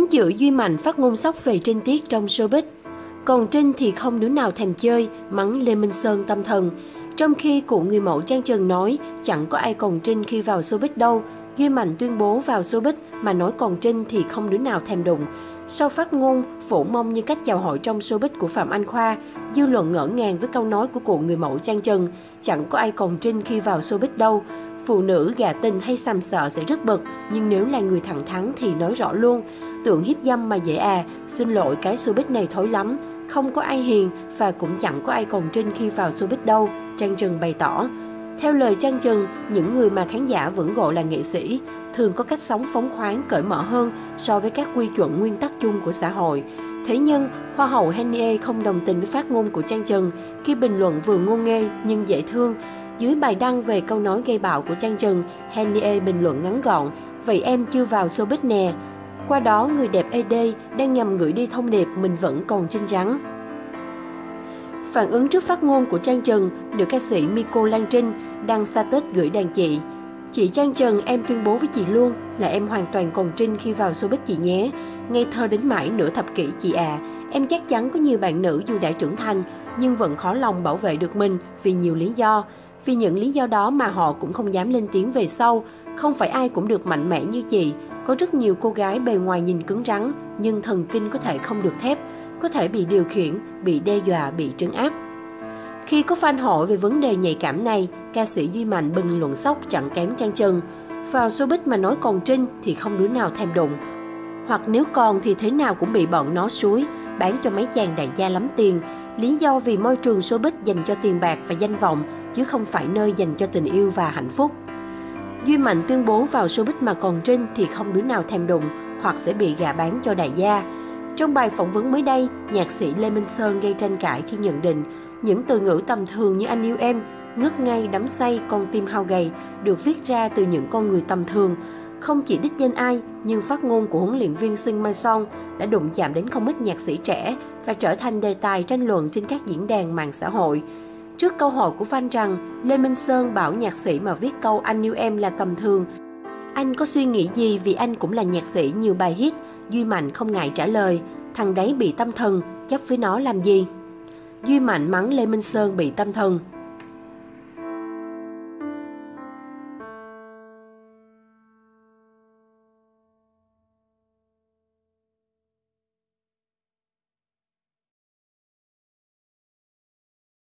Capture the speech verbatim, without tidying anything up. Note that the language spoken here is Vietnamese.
Chính giữa Duy Mạnh phát ngôn sốc về Trinh Tiết trong showbiz. Còn Trinh thì không đứa nào thèm chơi, mắng Lê Minh Sơn tâm thần. Trong khi cụ người mẫu Trang Trần nói chẳng có ai còn Trinh khi vào showbiz đâu, Duy Mạnh tuyên bố vào showbiz mà nói còn Trinh thì không đứa nào thèm đụng. Sau phát ngôn phổ mông như cách chào hỏi trong showbiz của Phạm Anh Khoa, dư luận ngỡ ngàng với câu nói của cụ người mẫu Trang Trần, chẳng có ai còn Trinh khi vào showbiz đâu. Phụ nữ gạ tình hay sàm sỡ sẽ rất bực, nhưng nếu là người thẳng thắn thì nói rõ luôn. Tưởng hiếp dâm mà dễ à, xin lỗi cái showbiz này thối lắm. Không có ai hiền và cũng chẳng có ai còn Trinh khi vào showbiz đâu, Trang Trần bày tỏ. Theo lời Trang Trần, những người mà khán giả vẫn gọi là nghệ sĩ thường có cách sống phóng khoáng, cởi mở hơn so với các quy chuẩn nguyên tắc chung của xã hội. Thế nhưng, Hoa hậu Henny không đồng tình với phát ngôn của Trang Trần khi bình luận vừa ngô nghê nhưng dễ thương. Dưới bài đăng về câu nói gây bạo của Trang Trần, Henny bình luận ngắn gọn, vậy em chưa vào showbiz nè. Qua đó, người đẹp a đê đang nhằm gửi đi thông điệp mình vẫn còn Trinh trắng. Phản ứng trước phát ngôn của Trang Trần, nữ ca sĩ Miko Lan Trinh đăng status gửi đàn chị. Chị Trang Trần, em tuyên bố với chị luôn là em hoàn toàn còn Trinh khi vào showbiz chị nhé. Ngây thơ đến mãi nửa thập kỷ chị à. Em chắc chắn có nhiều bạn nữ dù đã trưởng thành nhưng vẫn khó lòng bảo vệ được mình vì nhiều lý do. Vì những lý do đó mà họ cũng không dám lên tiếng về sau. Không phải ai cũng được mạnh mẽ như chị. Có rất nhiều cô gái bề ngoài nhìn cứng rắn nhưng thần kinh có thể không được thép, có thể bị điều khiển, bị đe dọa, bị trấn áp. Khi có fan hỏi về vấn đề nhạy cảm này, ca sĩ Duy Mạnh bình luận sốc chẳng kém Trang Trần. Vào showbiz mà nói còn Trinh thì không đứa nào thèm đụng. Hoặc nếu còn thì thế nào cũng bị bọn nó xúi, bán cho mấy chàng đại gia lắm tiền. Lý do vì môi trường showbiz dành cho tiền bạc và danh vọng, chứ không phải nơi dành cho tình yêu và hạnh phúc. Duy Mạnh tuyên bố vào showbiz mà còn Trinh thì không đứa nào thèm đụng, hoặc sẽ bị gạ bán cho đại gia. Trong bài phỏng vấn mới đây, nhạc sĩ Lê Minh Sơn gây tranh cãi khi nhận định những từ ngữ tầm thường như anh yêu em, ngất ngây, đắm say, con tim hao gầy được viết ra từ những con người tầm thường. Không chỉ đích danh ai, nhưng phát ngôn của huấn luyện viên Shin Mae-song đã đụng chạm đến không ít nhạc sĩ trẻ và trở thành đề tài tranh luận trên các diễn đàn mạng xã hội. Trước câu hỏi của fan rằng Lê Minh Sơn bảo nhạc sĩ mà viết câu anh yêu em là tầm thường, anh có suy nghĩ gì vì anh cũng là nhạc sĩ nhiều bài hit, Duy Mạnh không ngại trả lời, thằng đấy bị tâm thần, chấp với nó làm gì? Duy Mạnh mắng Lê Minh Sơn bị tâm thần.